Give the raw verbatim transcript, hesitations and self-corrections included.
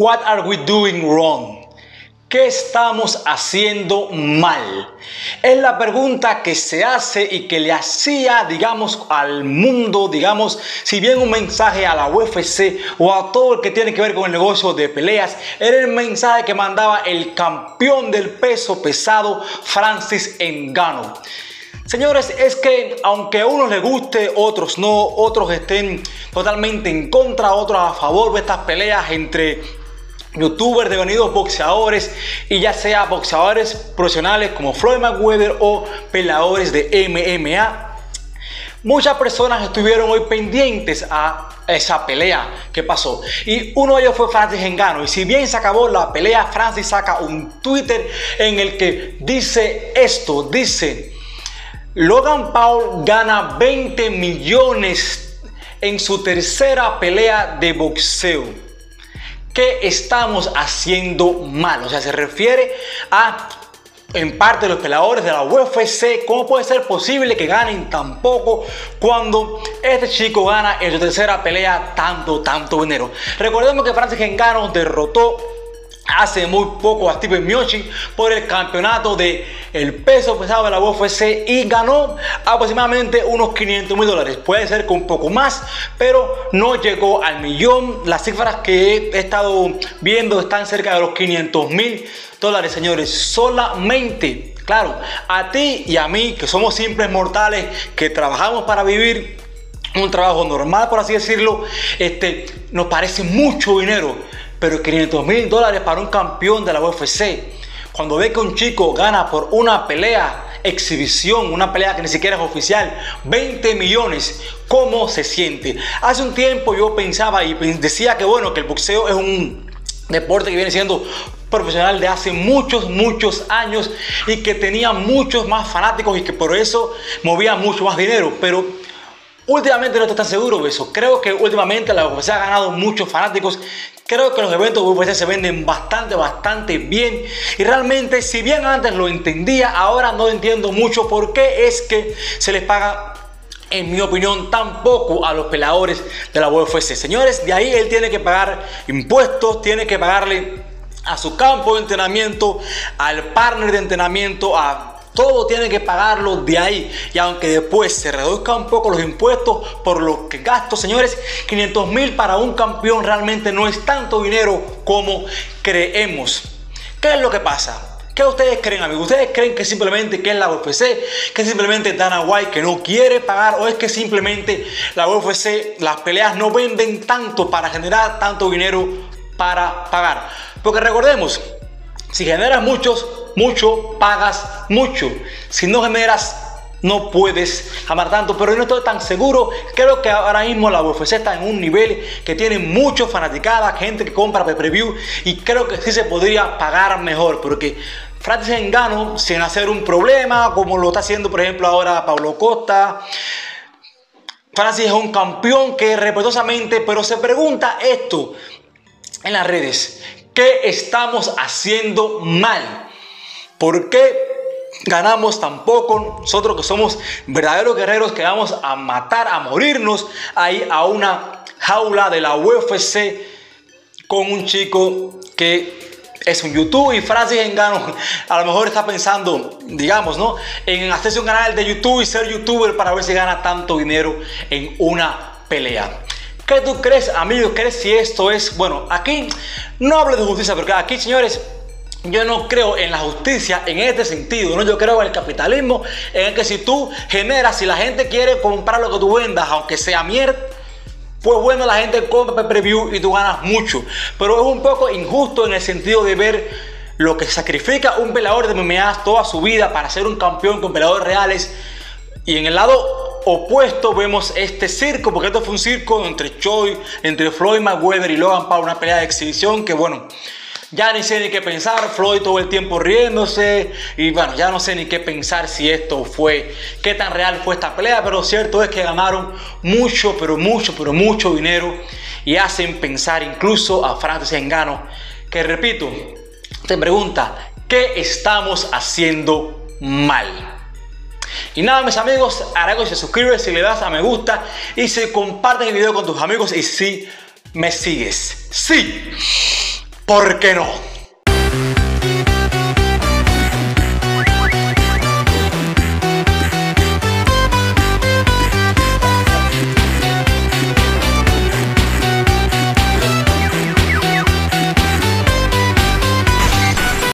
What are we doing wrong? ¿Qué estamos haciendo mal? Es la pregunta que se hace y que le hacía, digamos, al mundo, digamos, si bien un mensaje a la U F C o a todo el que tiene que ver con el negocio de peleas, era el mensaje que mandaba el campeón del peso pesado, Francis Ngannou. Señores, es que aunque a unos les guste, otros no, otros estén totalmente en contra, otros a favor de estas peleas entre youtubers devenidos boxeadores, y ya sea boxeadores profesionales como Floyd Mayweather o peleadores de M M A, muchas personas estuvieron hoy pendientes a esa pelea que pasó, y uno de ellos fue Francis Ngannou. Y si bien se acabó la pelea, Francis saca un Twitter en el que dice esto, dice: Logan Paul gana veinte millones en su tercera pelea de boxeo. ¿Qué estamos haciendo mal? O sea, se refiere a, en parte, los peleadores de la U F C. ¿Cómo puede ser posible que ganen tan poco cuando este chico gana en su tercera pelea tanto, tanto dinero? Recordemos que Francis Ngannou derrotó hace muy poco a Stipe Miocic por el campeonato de el peso pesado de la U F C y ganó aproximadamente unos quinientos mil dólares. Puede ser que un poco más, pero no llegó al millón. Las cifras que he estado viendo están cerca de los quinientos mil dólares, señores. Solamente, claro, a ti y a mí, que somos simples mortales, que trabajamos para vivir un trabajo normal, por así decirlo, este, nos parece mucho dinero. Pero quinientos mil dólares para un campeón de la U F C, cuando ve que un chico gana por una pelea, exhibición, una pelea que ni siquiera es oficial, veinte millones, ¿cómo se siente? Hace un tiempo yo pensaba y decía que bueno, que el boxeo es un deporte que viene siendo profesional de hace muchos, muchos años y que tenía muchos más fanáticos y que por eso movía mucho más dinero, pero últimamente no estoy tan seguro de eso. Creo que últimamente la U F C ha ganado muchos fanáticos. Creo que los eventos de U F C se venden bastante, bastante bien. Y realmente, si bien antes lo entendía, ahora no entiendo mucho por qué es que se les paga, en mi opinión, tan poco a los peleadores de la U F C. Señores, de ahí él tiene que pagar impuestos, tiene que pagarle a su campo de entrenamiento, al partner de entrenamiento, a todo tiene que pagarlo de ahí. Y aunque después se reduzcan un poco los impuestos por los que gasto, señores, quinientos mil para un campeón realmente no es tanto dinero como creemos. ¿Qué es lo que pasa? ¿Qué ustedes creen, amigos? ¿Ustedes creen que simplemente que es la U F C, que simplemente Dana White que no quiere pagar, o es que simplemente la U F C, las peleas no venden tanto para generar tanto dinero para pagar? Porque recordemos, si generas muchos, mucho, pagas mucho. Si no generas, no puedes ganar tanto. Pero yo no estoy tan seguro. Creo que ahora mismo la U F C está en un nivel que tiene muchos fanaticadas, gente que compra pay-per-view, y creo que sí se podría pagar mejor. Porque Francis Ngannou, sin hacer un problema, como lo está haciendo por ejemplo ahora Paulo Costa, Francis es un campeón que respetuosamente, pero se pregunta esto en las redes: ¿qué estamos haciendo mal? ¿Por qué ganamos tan poco? Nosotros que somos verdaderos guerreros, que vamos a matar, a morirnos ahí a una jaula de la U F C con un chico que es un YouTube. Y Francis Ngannou a lo mejor está pensando, digamos, ¿no?, en hacerse un canal de YouTube y ser youtuber para ver si gana tanto dinero en una pelea. ¿Qué tú crees, amigos? ¿Crees si esto es bueno? Aquí no hablo de justicia, porque aquí, señores, yo no creo en la justicia en este sentido, ¿no? Yo creo en el capitalismo, en el que si tú generas, si la gente quiere comprar lo que tú vendas, aunque sea mierda, pues bueno, la gente compra pay-per-view y tú ganas mucho. Pero es un poco injusto en el sentido de ver lo que sacrifica un peleador de M M A toda su vida para ser un campeón con peleadores reales. Y en el lado opuesto vemos este circo, porque esto fue un circo entre Choi, entre Floyd Mayweather y Logan Paul, una pelea de exhibición que bueno, ya ni sé ni qué pensar. Floyd todo el tiempo riéndose y bueno, ya no sé ni qué pensar si esto fue, qué tan real fue esta pelea. Pero cierto es que ganaron mucho, pero mucho, pero mucho dinero, y hacen pensar incluso a Francis Ngannou, que repito, te pregunta, ¿qué estamos haciendo mal? Y nada, mis amigos, hará que se suscribes, si le das a me gusta y si compartes el video con tus amigos y si me sigues. Sí, ¿por qué no?